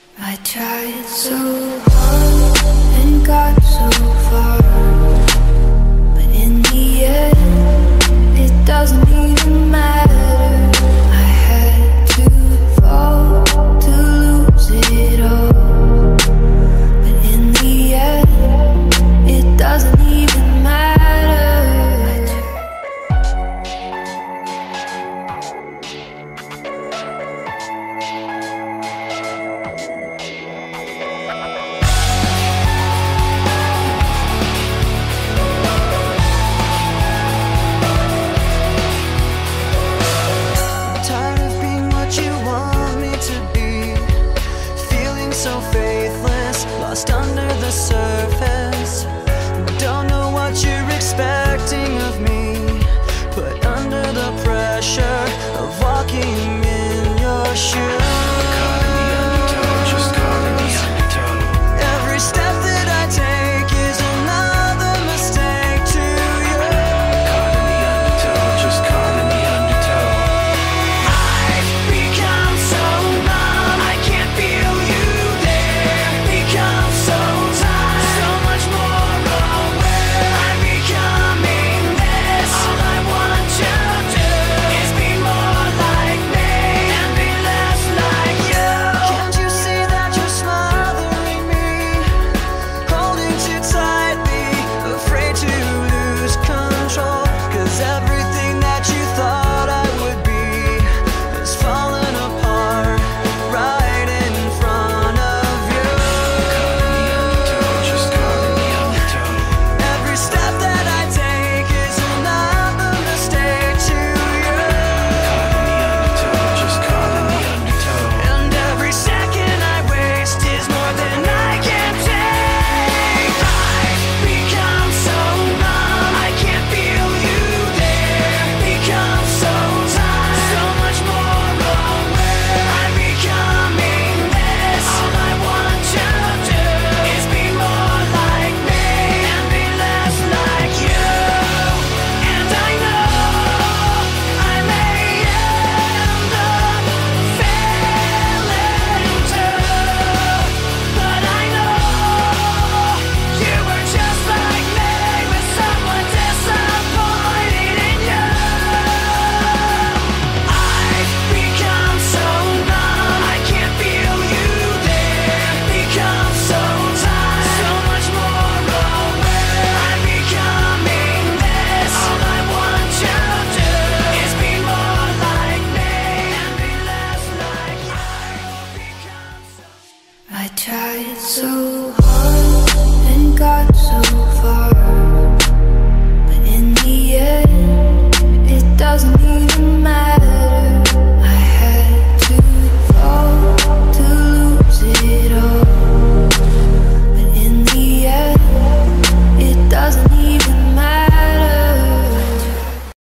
I tried so hard and got so far, but in the end, it doesn't even matter. I had to fall to lose it all, but in the end, it doesn't even matter. So faithless, lost under the surface. Don't know what you're expecting of me, put under the pressure of walking in your shoes. Caught in the undertow, just caught in the undertow. Every step that I take is another mistake to you. Caught in the undertow, just caught in the undertow. I've become so numb, I can't feel you. I tried so hard and got